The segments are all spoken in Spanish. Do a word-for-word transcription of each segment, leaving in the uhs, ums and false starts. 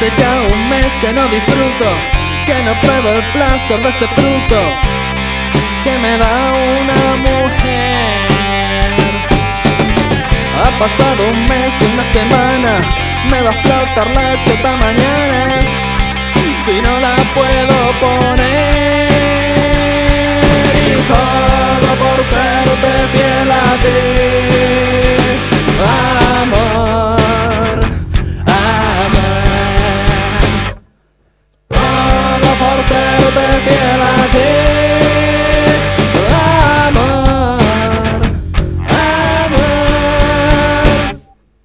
Hace ya un mes que no disfruto, que no pruebo el placer de ese fruto que me da una mujer. Ha pasado un mes y una semana, me va a explotar la chota mañana si no la puedo poner. Y todo por serte fiel a ti, amor, amor. Todo por serte fiel a ti, amor, amor.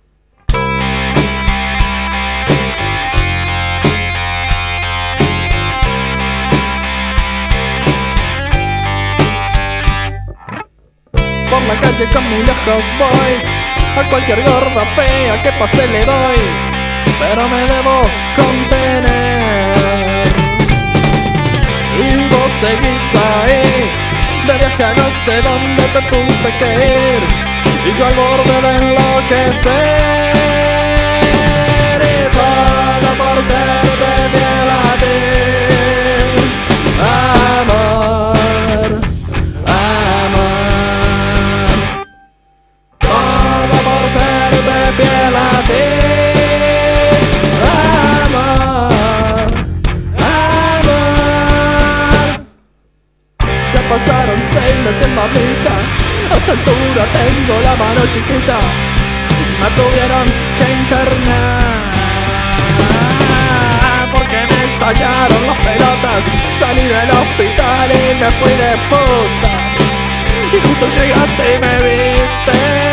Por la calle con mis ojos voy, a cualquier gorda fea que pase le doy, pero me debo contener. Y vos seguís ahí, de viaje a no sé dónde te tuviste que ir, y yo al borde de enloquecer. Y todo por serte fiel a ti, amor, amor. Todo por serte fiel a ti, amor, amor. Ya pasaron seis meses, mamita, a esta altura tengo la mano chiquita, me tuvieron que internar porque me estallaron las pelotas, salí del hospital y me fui de puta, y justo llegaste y me viste.